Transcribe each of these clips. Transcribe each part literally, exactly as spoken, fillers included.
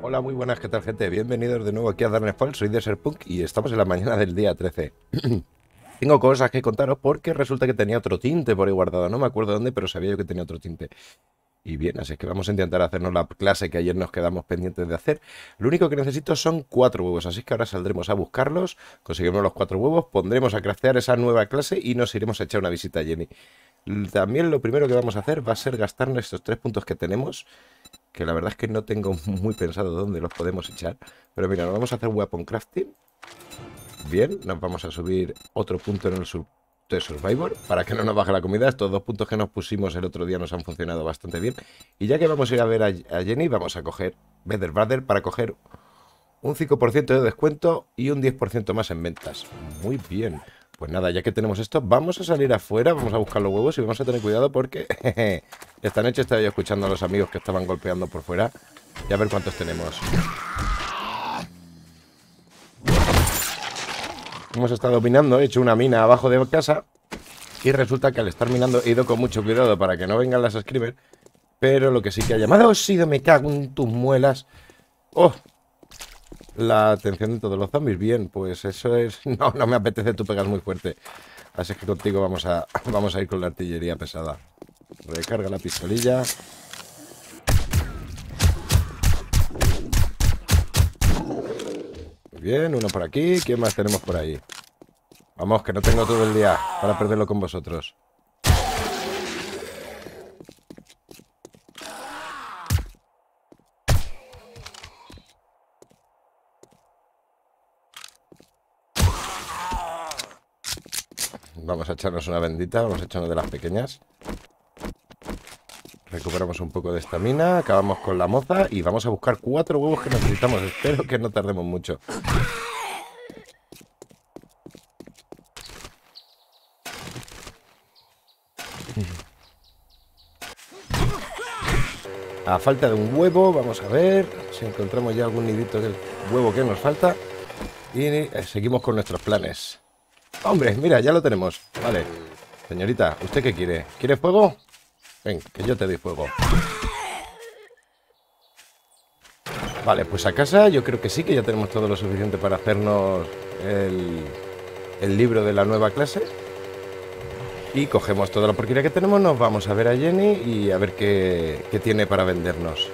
Hola, muy buenas, ¿qué tal, gente? Bienvenidos de nuevo aquí a Darknessfall, soy Desertpunk y estamos en la mañana del día trece. Tengo cosas que contaros porque resulta que tenía otro tinte por ahí guardado, no me acuerdo dónde, pero sabía yo que tenía otro tinte. Y bien, así que vamos a intentar hacernos la clase que ayer nos quedamos pendientes de hacer. Lo único que necesito son cuatro huevos, así que ahora saldremos a buscarlos, conseguiremos los cuatro huevos, pondremos a craftear esa nueva clase y nos iremos a echar una visita a Jenny. También lo primero que vamos a hacer va a ser gastarnos estos tres puntos que tenemos, que la verdad es que no tengo muy pensado dónde los podemos echar. Pero mira, nos vamos a hacer weapon crafting. Bien, nos vamos a subir otro punto en el sur de Survivor para que no nos baje la comida. Estos dos puntos que nos pusimos el otro día nos han funcionado bastante bien. Y ya que vamos a ir a ver a, a Jenny, vamos a coger Better Brother para coger un cinco por ciento de descuento y un diez por ciento más en ventas. Muy bien. Pues nada, ya que tenemos esto, vamos a salir afuera, vamos a buscar los huevos y vamos a tener cuidado porque jeje, esta noche estaba yo escuchando a los amigos que estaban golpeando por fuera y a ver cuántos tenemos. Hemos estado minando, he hecho una mina abajo de casa y resulta que al estar minando he ido con mucho cuidado para que no vengan las screamers, pero lo que sí que ha llamado ha sido me cago en tus muelas. ¡Oh! La atención de todos los zombies. Bien, pues eso es... No, no me apetece, tú pegas muy fuerte. Así que contigo vamos a, vamos a ir con la artillería pesada. Recarga la pistolilla. Muy bien, uno por aquí. ¿Quién más tenemos por ahí? Vamos, que no tengo todo el día para perderlo con vosotros. Vamos a echarnos una bendita, vamos a echarnos de las pequeñas. Recuperamos un poco de estamina, acabamos con la moza y vamos a buscar cuatro huevos que necesitamos. Espero que no tardemos mucho. A falta de un huevo, vamos a ver si encontramos ya algún nidito del huevo que nos falta. Y eh, seguimos con nuestros planes. ¡Hombre, mira, ya lo tenemos! Vale. Señorita, ¿usted qué quiere? ¿Quiere fuego? Ven, que yo te doy fuego. Vale, pues a casa yo creo que sí, que ya tenemos todo lo suficiente para hacernos el, el libro de la nueva clase. Y cogemos toda la porquería que tenemos, nos vamos a ver a Jenny y a ver qué, qué tiene para vendernos.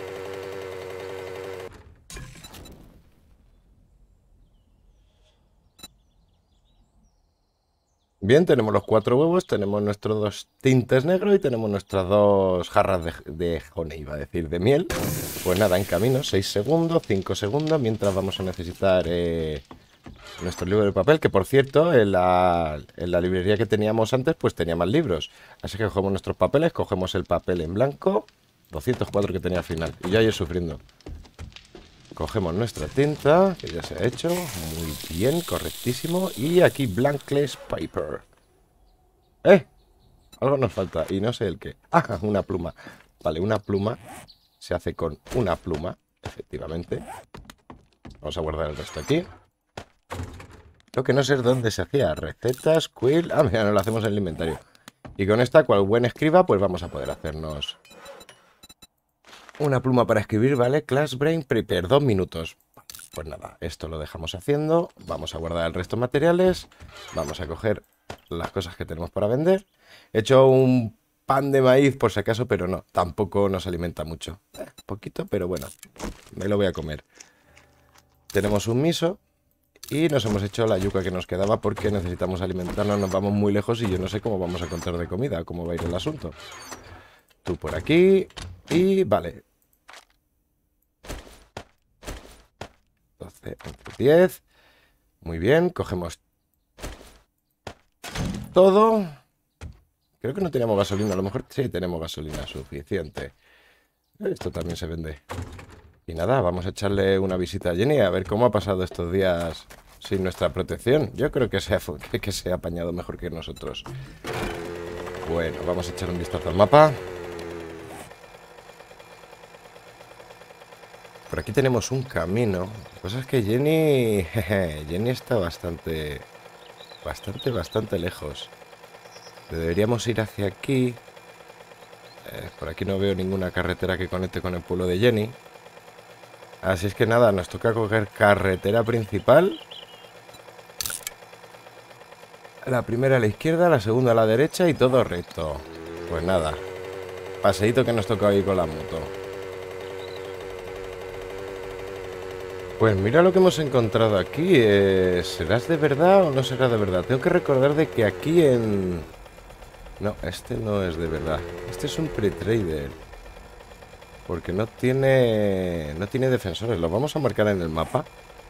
Bien, tenemos los cuatro huevos, tenemos nuestros dos tintes negros y tenemos nuestras dos jarras de, de honey, iba a decir, de miel. Pues nada, en camino, seis segundos, cinco segundos, mientras vamos a necesitar eh, nuestro libro de papel, que por cierto, en la, en la librería que teníamos antes, pues tenía más libros. Así que cogemos nuestros papeles, cogemos el papel en blanco, doscientos cuatro que tenía al final, y ya ir sufriendo. Cogemos nuestra tinta, que ya se ha hecho. Muy bien, correctísimo. Y aquí blankless paper. ¡Eh! Algo nos falta y no sé el qué. ¡Ah! Una pluma. Vale, una pluma se hace con una pluma, efectivamente. Vamos a guardar el resto aquí. Lo que no sé es dónde se hacía. Recetas, quill... Ah, mira, nos lo hacemos en el inventario. Y con esta, cual buen escriba, pues vamos a poder hacernos... una pluma para escribir, ¿vale? Class Brain Prepare, dos minutos. Pues nada, esto lo dejamos haciendo. Vamos a guardar el resto de materiales. Vamos a coger las cosas que tenemos para vender. He hecho un pan de maíz por si acaso, pero no, tampoco nos alimenta mucho. Eh, poquito, pero bueno, me lo voy a comer. Tenemos un miso y nos hemos hecho la yuca que nos quedaba porque necesitamos alimentarnos. Nos vamos muy lejos y yo no sé cómo vamos a contar de comida, cómo va a ir el asunto. Tú por aquí y vale. doce, once, diez. Muy bien, cogemos todo. Creo que no teníamos gasolina, a lo mejor sí tenemos gasolina suficiente. Esto también se vende. Y nada, vamos a echarle una visita a Jenny a ver cómo ha pasado estos días sin nuestra protección. Yo creo que se ha, que, que se ha apañado mejor que nosotros. Bueno, vamos a echar un vistazo al mapa. Por aquí tenemos un camino. La cosa es que Jenny... Jeje, Jenny está bastante... Bastante, bastante lejos. Deberíamos ir hacia aquí. Eh, por aquí no veo ninguna carretera que conecte con el pueblo de Jenny. Así es que nada, nos toca coger carretera principal. La primera a la izquierda, la segunda a la derecha y todo recto. Pues nada, paseíto que nos toca ahí con la moto. Pues mira lo que hemos encontrado aquí. eh, ¿Serás de verdad o no será de verdad? Tengo que recordar de que aquí en... No, este no es de verdad. Este es un pre-trader. Porque no tiene... No tiene defensores. Lo vamos a marcar en el mapa.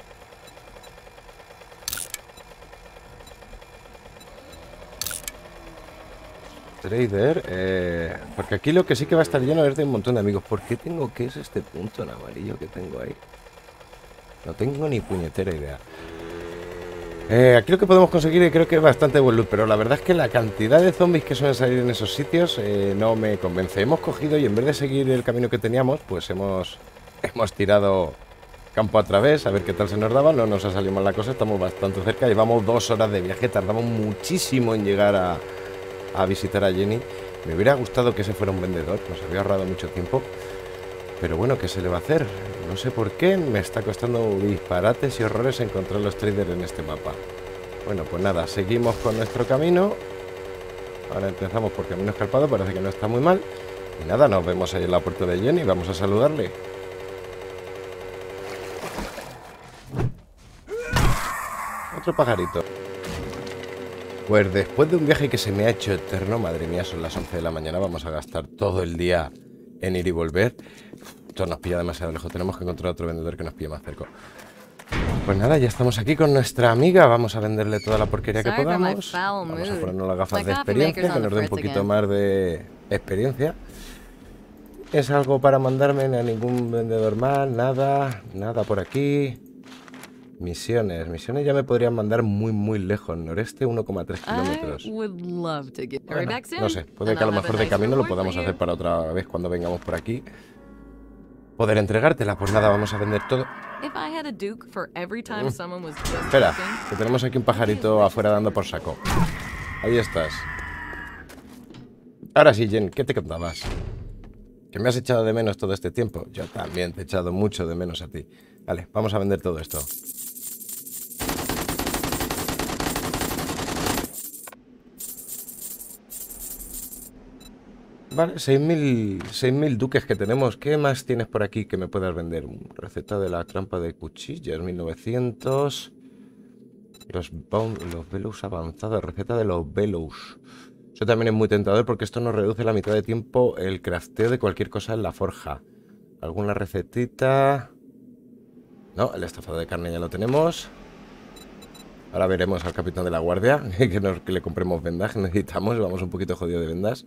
Trader. Eh, porque aquí lo que sí que va a estar lleno es de un montón de amigos. ¿Por qué tengo que es este punto en amarillo que tengo ahí? No tengo ni puñetera idea. Eh, aquí lo que podemos conseguir y creo que es bastante buen loot, pero la verdad es que la cantidad de zombies que suelen salir en esos sitios eh, no me convence. Hemos cogido y en vez de seguir el camino que teníamos, pues hemos, hemos tirado campo a través, a ver qué tal se nos daba. No nos ha salido mal la cosa, estamos bastante cerca. Llevamos dos horas de viaje, tardamos muchísimo en llegar a, a visitar a Jenny. Me hubiera gustado que ese fuera un vendedor, nos había ahorrado mucho tiempo. Pero bueno, ¿qué se le va a hacer? No sé por qué me está costando disparates y horrores encontrar los traders en este mapa. Bueno, pues nada, seguimos con nuestro camino. Ahora empezamos por camino escarpado, parece que no está muy mal. Y nada, nos vemos ahí en la puerta de Jenny, vamos a saludarle. Otro pajarito. Pues después de un viaje que se me ha hecho eterno, madre mía, son las once de la mañana, vamos a gastar todo el día en ir y volver. Esto nos pilla demasiado lejos, tenemos que encontrar otro vendedor que nos pille más cerca. Pues nada, ya estamos aquí con nuestra amiga. Vamos a venderle toda la porquería que podamos. Vamos a ponernos las gafas de experiencia, que nos dé un poquito más de experiencia. ¿Es algo para mandarme a ningún vendedor más? Nada, nada por aquí. Misiones, misiones ya me podrían mandar muy muy lejos. Noreste uno coma tres kilómetros. Bueno, no sé, puede que a lo mejor de camino lo podamos hacer para otra vez cuando vengamos por aquí. Poder entregártela, pues nada, vamos a vender todo. Espera, que tenemos aquí un pajarito afuera dando por saco. Ahí estás. Ahora sí, Jen, ¿qué te contabas? ¿Que me has echado de menos todo este tiempo? Yo también te he echado mucho de menos a ti. Vale, vamos a vender todo esto. Vale, seis mil duques que tenemos. ¿Qué más tienes por aquí que me puedas vender? Receta de la trampa de cuchillas, mil novecientos. Los, los velos avanzados, receta de los velos. Eso también es muy tentador porque esto nos reduce la mitad de tiempo el crafteo de cualquier cosa en la forja. ¿Alguna recetita? No, el estofado de carne ya lo tenemos. Ahora veremos al capitán de la guardia que, nos, que le compremos vendas que necesitamos. Vamos un poquito jodido de vendas.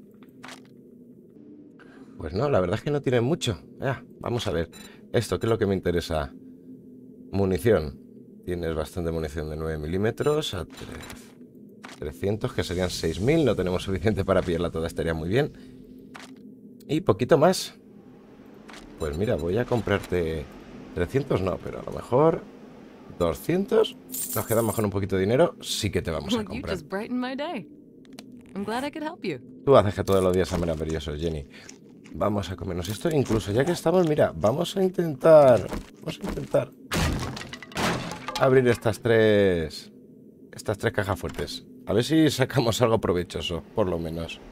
Pues no, la verdad es que no tienen mucho. Ya, vamos a ver. Esto, ¿qué es lo que me interesa? Munición. Tienes bastante munición de nueve milímetros a trescientos, que serían seis mil. No tenemos suficiente para pillarla toda, estaría muy bien. Y poquito más. Pues mira, voy a comprarte trescientos, no, pero a lo mejor doscientos. Nos quedamos con un poquito de dinero. Sí que te vamos a comprar. Tú haces que todos los días sean maravillosos, Jenny. Vamos a comernos esto. Incluso ya que estamos, mira, vamos a intentar Vamos a intentar abrir estas tres Estas tres cajas fuertes. A ver si sacamos algo provechoso, por lo menos.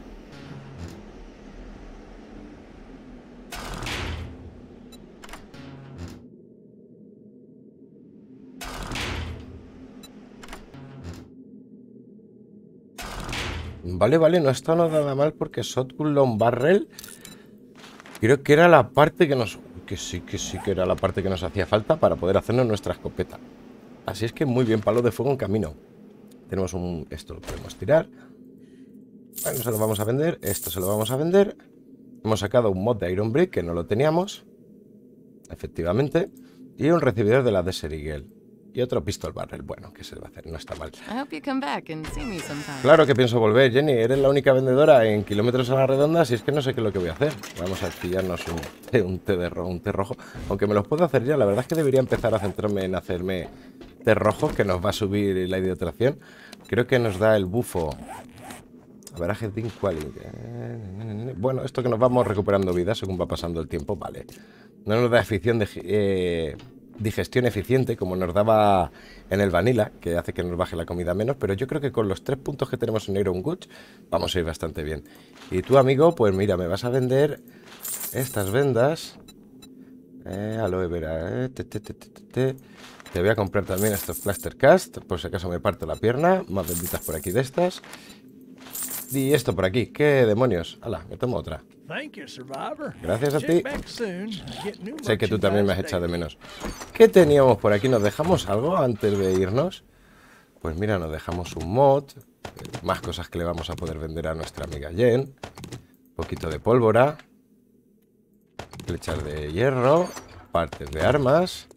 Vale, vale, no está nada mal porque Shotgun Long Barrel creo que era la parte que nos... Que sí, que sí que era la parte que nos hacía falta para poder hacernos nuestra escopeta. Así es que muy bien, palo de fuego en camino. Tenemos un... Esto lo podemos tirar. Bueno, se lo vamos a vender. Esto se lo vamos a vender. Hemos sacado un mod de Iron Brick que no lo teníamos. Efectivamente. Y un recibidor de la Desert Eagle. Y otro pistol barrel. Bueno, ¿qué se le va a hacer? No está mal. Claro que pienso volver, Jenny. Eres la única vendedora en kilómetros a la redonda, así es que no sé qué es lo que voy a hacer. Vamos a pillarnos un té, un té de rojo, un té rojo. Aunque me los puedo hacer ya. La verdad es que debería empezar a centrarme en hacerme té rojo, que nos va a subir la hidratación. Creo que nos da el bufo Averaje Din Quality. Bueno, esto que nos vamos recuperando vida según va pasando el tiempo, vale. No nos da eficiencia de, eh, digestión eficiente como nos daba en el Vanilla, que hace que nos baje la comida menos, pero yo creo que con los tres puntos que tenemos en Iron Goods vamos a ir bastante bien. Y tú, amigo, pues mira, me vas a vender estas vendas. Eh, aloe vera, eh, te, te, te, te, te. Te voy a comprar también estos Plaster Cast, por si acaso me parto la pierna. Más benditas por aquí de estas. Y esto por aquí, ¿qué demonios? Hala, me tomo otra. Gracias a ti. Sé que tú también me has echado de menos. ¿Qué teníamos por aquí? ¿Nos dejamos algo antes de irnos? Pues mira, nos dejamos un mod. Más cosas que le vamos a poder vender a nuestra amiga Jen. Un poquito de pólvora. Flechas de hierro. Partes de armas.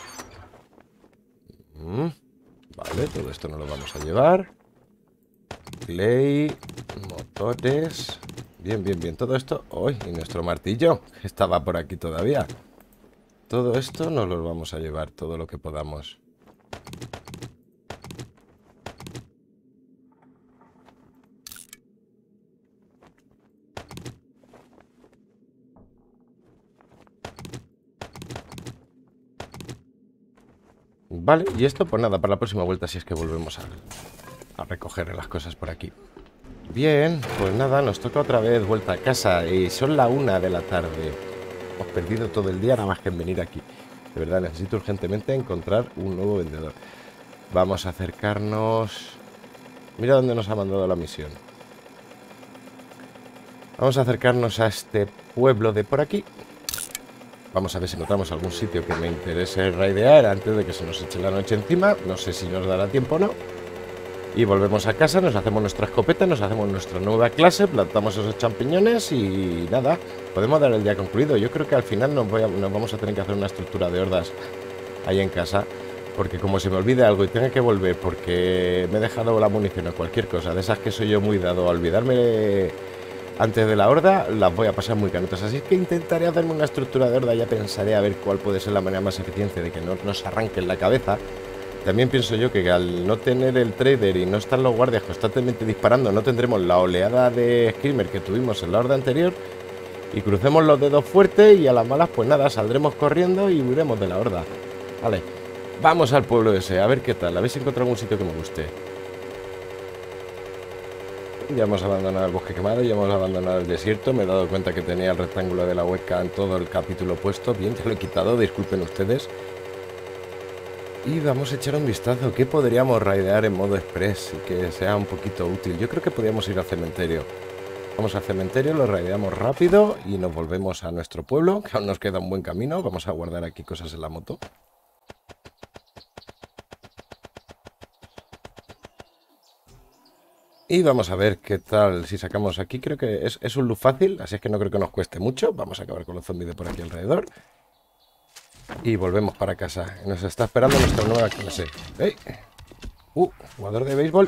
Mm, vale, todo esto no lo vamos a llevar. Clay, motores. Bien, bien, bien. Todo esto. ¡Uy! Y nuestro martillo, que estaba por aquí todavía. Todo esto nos lo vamos a llevar, todo lo que podamos. Vale, y esto pues nada, para la próxima vuelta si es que volvemos a, a recoger las cosas por aquí. Bien, pues nada, nos toca otra vez vuelta a casa y son la una de la tarde. Hemos perdido todo el día nada más que en venir aquí. De verdad, necesito urgentemente encontrar un nuevo vendedor. Vamos a acercarnos... Mira dónde nos ha mandado la misión. Vamos a acercarnos a este pueblo de por aquí. Vamos a ver si encontramos algún sitio que me interese raidear antes de que se nos eche la noche encima. No sé si nos dará tiempo o no. Y volvemos a casa, nos hacemos nuestra escopeta, nos hacemos nuestra nueva clase, plantamos esos champiñones y nada, podemos dar el día concluido. Yo creo que al final nos, voy a, nos vamos a tener que hacer una estructura de hordas ahí en casa, porque como se me olvide algo y tenga que volver porque me he dejado la munición o cualquier cosa, de esas que soy yo muy dado a olvidarme antes de la horda, las voy a pasar muy canutas. Así que intentaré hacerme una estructura de horda, ya pensaré a ver cuál puede ser la manera más eficiente de que no nos arranquen la cabeza. También pienso yo que al no tener el trader y no estar los guardias constantemente disparando, no tendremos la oleada de screamer que tuvimos en la horda anterior. Y crucemos los dedos fuertes y a las malas pues nada, saldremos corriendo y huiremos de la horda. Vale, vamos al pueblo ese, a ver qué tal, a ver si encuentro algún sitio que me guste. Ya hemos abandonado el bosque quemado, ya hemos abandonado el desierto. Me he dado cuenta que tenía el rectángulo de la webcam en todo el capítulo puesto. Bien, ya lo he quitado, disculpen ustedes. Y vamos a echar un vistazo. ¿Qué podríamos raidear en modo express y que sea un poquito útil? Yo creo que podríamos ir al cementerio. Vamos al cementerio, lo raideamos rápido y nos volvemos a nuestro pueblo, que aún nos queda un buen camino. Vamos a guardar aquí cosas en la moto. Y vamos a ver qué tal si sacamos aquí. Creo que es, es un loot fácil, así es que no creo que nos cueste mucho. Vamos a acabar con los zombies de por aquí alrededor. Y volvemos para casa. Nos está esperando nuestra nueva clase. ¡Ey! ¡Uh! Jugador de béisbol.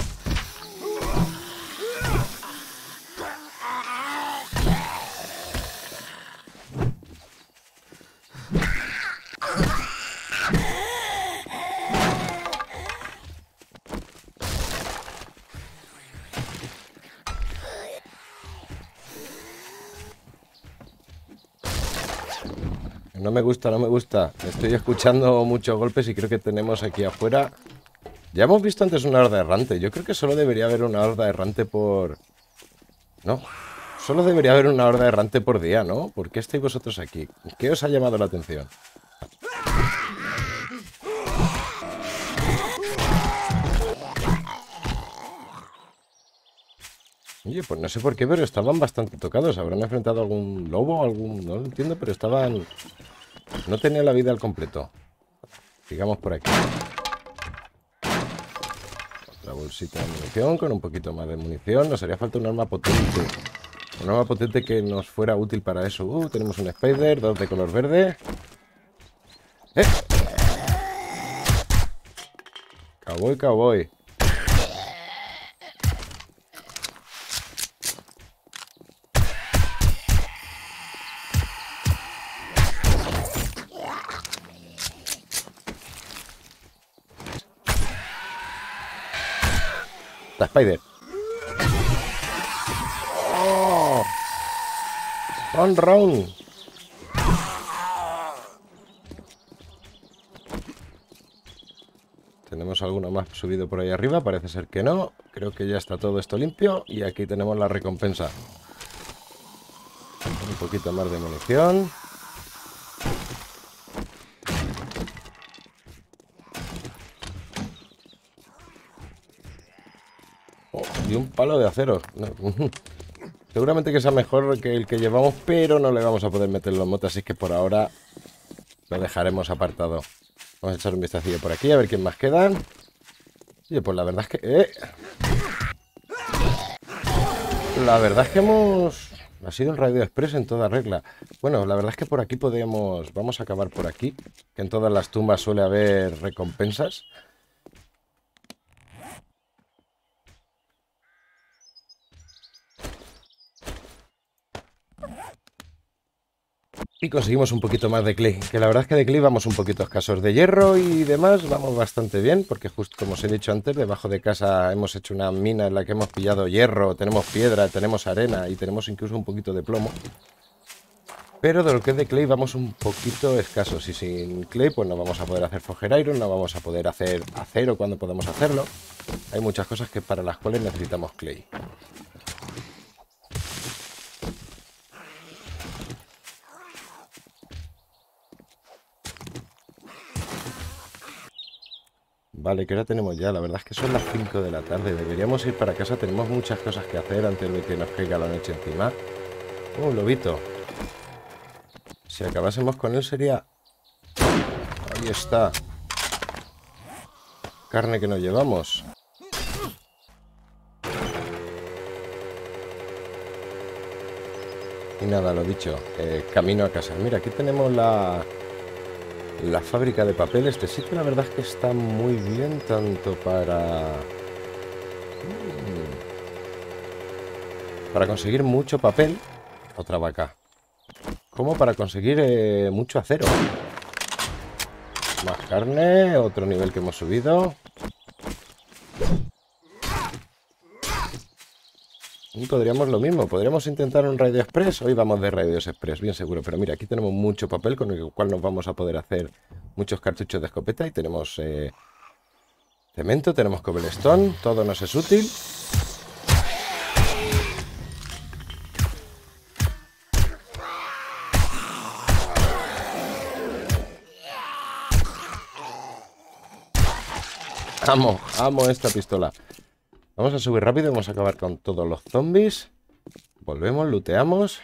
No me gusta, no me gusta. Estoy escuchando muchos golpes y creo que tenemos aquí afuera... Ya hemos visto antes una horda errante. Yo creo que solo debería haber una horda errante por... No. Solo debería haber una horda errante por día, ¿no? ¿Por qué estáis vosotros aquí? ¿Qué os ha llamado la atención? Oye, pues no sé por qué, pero estaban bastante tocados. ¿Habrán enfrentado algún lobo? algún No lo entiendo, pero estaban... No tenía la vida al completo. Sigamos por aquí. Otra bolsita de munición con un poquito más de munición. Nos haría falta un arma potente. Un arma potente que nos fuera útil para eso. Uh, tenemos un spider, dos de color verde. ¡Eh! Cowboy, cowboy. La Spider. On round. ¿Tenemos alguno más subido por ahí arriba? Parece ser que no. Creo que ya está todo esto limpio. Y aquí tenemos la recompensa. Un poquito más de munición. Oh, y un palo de acero. No. Seguramente que sea mejor que el que llevamos, pero no le vamos a poder meter los motos, así que por ahora lo dejaremos apartado. Vamos a echar un vistacillo por aquí, a ver quién más quedan. Oye, pues la verdad es que... ¡Eh! La verdad es que hemos... Ha sido el Radio Express en toda regla. Bueno, la verdad es que por aquí podemos... Vamos a acabar por aquí, que en todas las tumbas suele haber recompensas. Y conseguimos un poquito más de clay, que la verdad es que de clay vamos un poquito escasos. De hierro y demás vamos bastante bien, porque justo como os he dicho antes, debajo de casa hemos hecho una mina en la que hemos pillado hierro, tenemos piedra, tenemos arena y tenemos incluso un poquito de plomo. Pero de lo que es de clay vamos un poquito escasos, y sin clay pues no vamos a poder hacer forger iron, no vamos a poder hacer acero cuando podemos hacerlo. Hay muchas cosas que para las cuales necesitamos clay. Vale, ¿qué hora tenemos ya? La verdad es que son las cinco de la tarde. Deberíamos ir para casa. Tenemos muchas cosas que hacer antes de que nos caiga la noche encima. Oh, un lobito. Si acabásemos con él sería... Ahí está. Carne que nos llevamos. Y nada, lo dicho. Eh, camino a casa. Mira, aquí tenemos la... La fábrica de papel. Este sitio la verdad es que está muy bien, tanto para... Para conseguir mucho papel. Otra vaca. Como para conseguir eh, mucho acero. Más carne. Otro nivel que hemos subido. Y podríamos lo mismo. Podríamos intentar un Radio Express. Hoy vamos de Radios Express, bien seguro. Pero mira, aquí tenemos mucho papel con el cual nos vamos a poder hacer muchos cartuchos de escopeta. Y tenemos eh, cemento, tenemos cobblestone. Todo nos es útil. Amo, amo esta pistola. Vamos a subir rápido, vamos a acabar con todos los zombies. Volvemos, looteamos.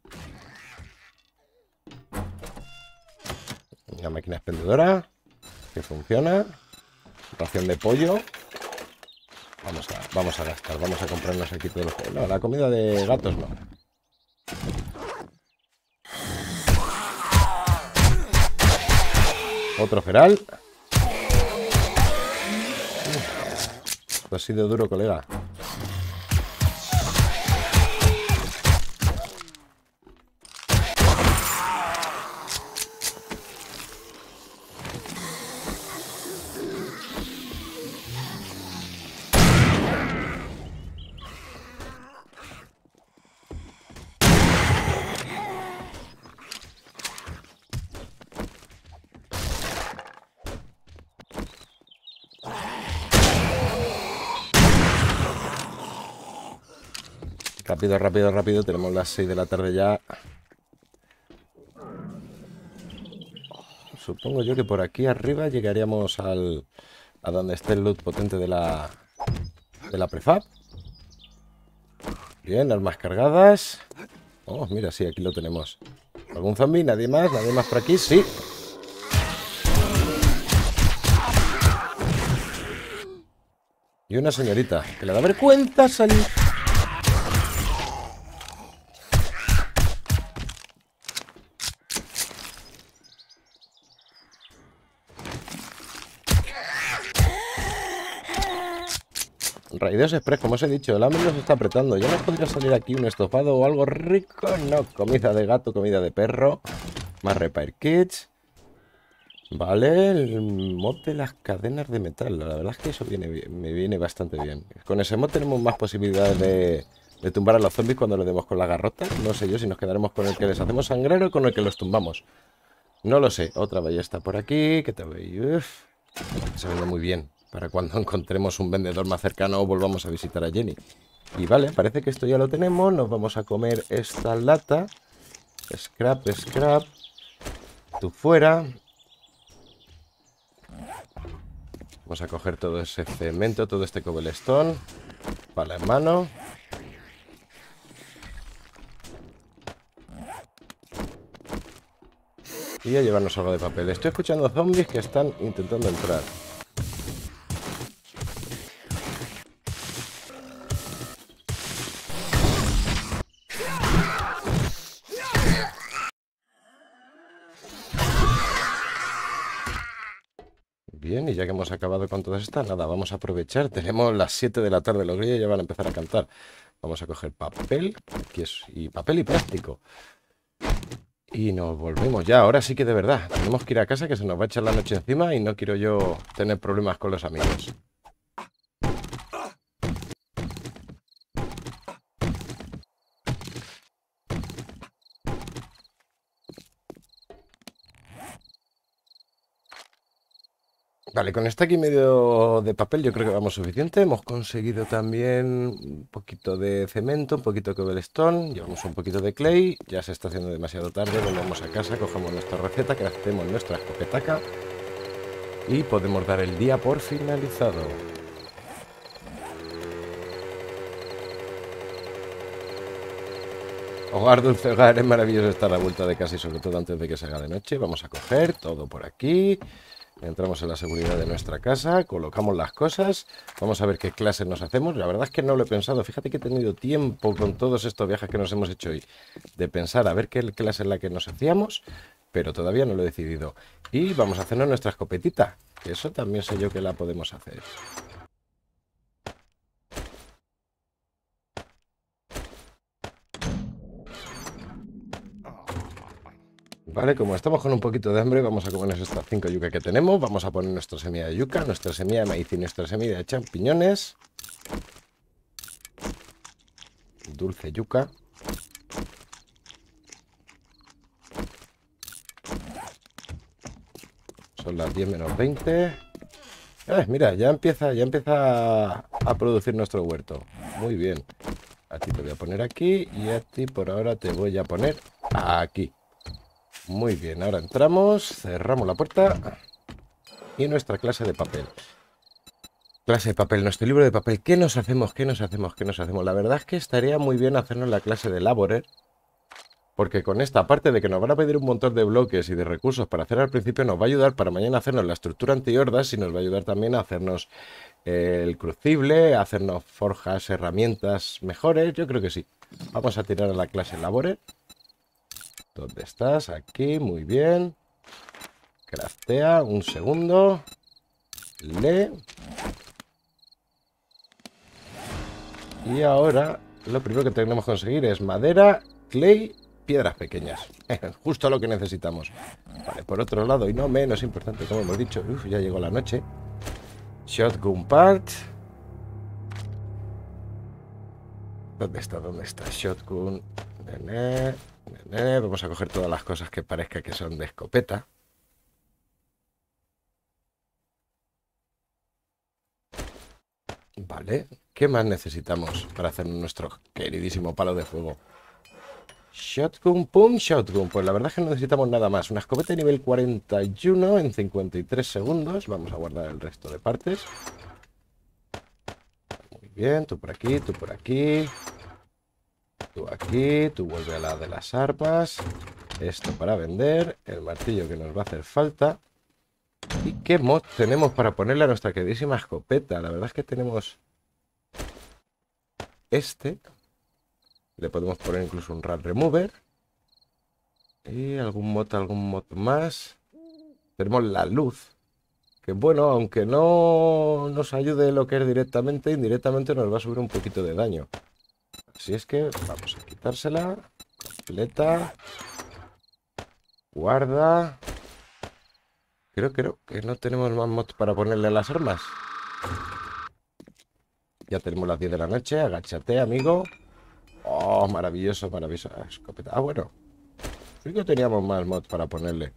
La máquina expendedora, que funciona. Ración de pollo. Vamos a, vamos a gastar, vamos a comprarnos aquí todos los... No, la comida de gatos no. Otro feral. Esto ha sido duro, colega. Rápido, rápido, rápido. Tenemos las seis de la tarde ya. Supongo yo que por aquí arriba llegaríamos al... a donde esté el loot potente de la... de la prefab. Bien, armas cargadas. Oh, mira, sí, aquí lo tenemos. ¿Algún zombie? ¿Nadie más? ¿Nadie más por aquí? Sí. Y una señorita que le da vergüenza salir. Raideos Express, como os he dicho, el hambre nos está apretando. Ya nos podría salir aquí un estofado o algo rico. No, comida de gato, comida de perro. Más repair kits. Vale, el mod de las cadenas de metal. La verdad es que eso viene bien, me viene bastante bien. Con ese mod tenemos más posibilidades de, De tumbar a los zombies cuando le demos con la garrota. No sé yo si nos quedaremos con el que les hacemos sangrar o con el que los tumbamos. No lo sé. Otra ballesta por aquí. Que te voy... Uf. Se vende muy bien. Para cuando encontremos un vendedor más cercano o volvamos a visitar a Jenny. Y vale, parece que esto ya lo tenemos. Nos vamos a comer esta lata. Scrap, scrap. Tú fuera. Vamos a coger todo ese cemento, todo este cobblestone. Pala en mano. Y a llevarnos algo de papel. Estoy escuchando zombies que están intentando entrar. Bien, y ya que hemos acabado con todas estas, nada, vamos a aprovechar. Tenemos las siete de la tarde, los grillos ya van a empezar a cantar. Vamos a coger papel, aquí es, y papel y plástico. Y nos volvemos ya, ahora sí que de verdad. Tenemos que ir a casa que se nos va a echar la noche encima y no quiero yo tener problemas con los amigos. Vale, con este aquí medio de papel yo creo que vamos suficiente. Hemos conseguido también un poquito de cemento, un poquito de cobblestone, llevamos un poquito de clay. Ya se está haciendo demasiado tarde, volvemos a casa, cogemos nuestra receta, que hacemos nuestra escopetaca y podemos dar el día por finalizado. Hogar, dulce hogar, es maravilloso estar a la vuelta de casa y sobre todo antes de que se haga de noche. Vamos a coger todo por aquí. Entramos en la seguridad de nuestra casa, colocamos las cosas, vamos a ver qué clases nos hacemos. La verdad es que no lo he pensado, fíjate que he tenido tiempo con todos estos viajes que nos hemos hecho hoy de pensar a ver qué clase es la que nos hacíamos, pero todavía no lo he decidido. Y vamos a hacernos nuestra escopetita, que eso también sé yo que la podemos hacer. Vale, como estamos con un poquito de hambre, vamos a comernos estas cinco yuca que tenemos. Vamos a poner nuestra semilla de yuca, nuestra semilla de maíz y nuestra semilla de champiñones. Dulce yuca. Son las diez menos veinte. Eh, mira, ya empieza, ya empieza a producir nuestro huerto. Muy bien. A ti te voy a poner aquí y a ti por ahora te voy a poner aquí. Muy bien, ahora entramos, cerramos la puerta y nuestra clase de papel. Clase de papel, nuestro libro de papel. ¿Qué nos hacemos? ¿Qué nos hacemos? ¿Qué nos hacemos? La verdad es que estaría muy bien hacernos la clase de Laborer, porque con esta, aparte de que nos van a pedir un montón de bloques y de recursos para hacer al principio, nos va a ayudar para mañana hacernos la estructura anti-hordas y nos va a ayudar también a hacernos eh, el crucible, a hacernos forjas, herramientas mejores. Yo creo que sí. Vamos a tirar a la clase Laborer. ¿Dónde estás? Aquí, muy bien. Craftea, un segundo. Lee. Y ahora lo primero que tenemos que conseguir es madera, clay, piedras pequeñas. Justo lo que necesitamos. Vale, por otro lado, y no menos importante, como hemos dicho, uf, ya llegó la noche. Shotgun part. ¿Dónde está? ¿Dónde está? Shotgun. Nené, nené. Vamos a coger todas las cosas que parezca que son de escopeta. Vale. ¿Qué más necesitamos para hacer nuestro queridísimo palo de fuego? Shotgun, pum, shotgun. Pues la verdad es que no necesitamos nada más. Una escopeta de nivel cuarenta y uno en cincuenta y tres segundos. Vamos a guardar el resto de partes. Muy bien, tú por aquí, tú por aquí. Tú aquí, tú vuelve a la de las armas. Esto para vender. El martillo que nos va a hacer falta. ¿Y qué mod tenemos para ponerle a nuestra queridísima escopeta? La verdad es que tenemos este. Le podemos poner incluso un rad remover. Y algún mod, algún mod más. Tenemos la luz. Que bueno, aunque no nos ayude lo que es directamente, indirectamente nos va a subir un poquito de daño. Así es que vamos a quitársela. Completa. Guarda. Creo, creo que no tenemos más mods para ponerle a las armas. Ya tenemos las diez de la noche. Agáchate, amigo. Oh, maravilloso, maravilloso. Ah, escopeta. Ah, bueno. Sí que teníamos más mods para ponerle.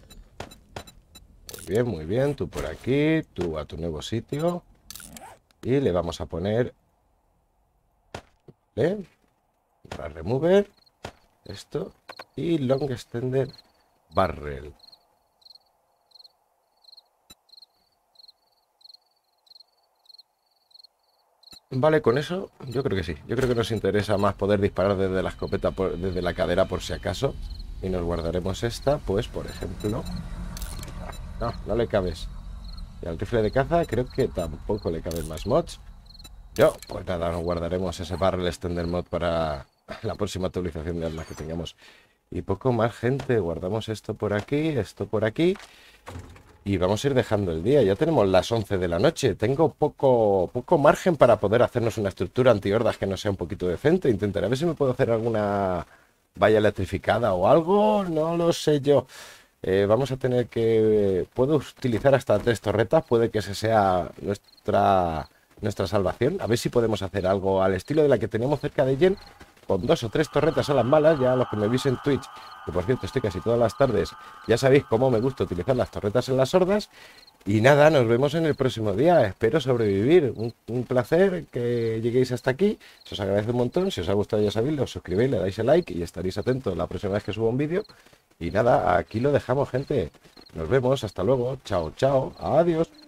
Muy bien, muy bien. Tú por aquí, tú a tu nuevo sitio. Y le vamos a poner... ¿eh? Para remover. Esto. Y long extended barrel. Vale, con eso yo creo que sí. Yo creo que nos interesa más poder disparar desde la escopeta, por- desde la cadera por si acaso. Y nos guardaremos esta, pues, por ejemplo. No, no le cabes. Y al rifle de caza creo que tampoco le caben más mods. Yo, pues nada, nos guardaremos ese barrel extender mod para la próxima actualización de armas que tengamos. Y poco más, gente. Guardamos esto por aquí, esto por aquí. Y vamos a ir dejando el día. Ya tenemos las once de la noche. Tengo poco, poco margen para poder hacernos una estructura antihordas que no sea un poquito decente. Intentaré a ver si me puedo hacer alguna valla electrificada o algo. No lo sé yo. Eh, vamos a tener que... Puedo utilizar hasta tres torretas. Puede que ese sea nuestra, nuestra salvación. A ver si podemos hacer algo al estilo de la que teníamos cerca de Yen. Con dos o tres torretas a las malas. Ya los que me veis en Twitch, que por cierto estoy casi todas las tardes, ya sabéis cómo me gusta utilizar las torretas en las hordas. Y nada, nos vemos en el próximo día. Espero sobrevivir. Un, un placer que lleguéis hasta aquí. Se os agradece un montón. Si os ha gustado, ya sabéis, os suscribéis, le dais el like y estaréis atentos la próxima vez que suba un vídeo. Y nada, aquí lo dejamos, gente. Nos vemos. Hasta luego. Chao, chao. Adiós.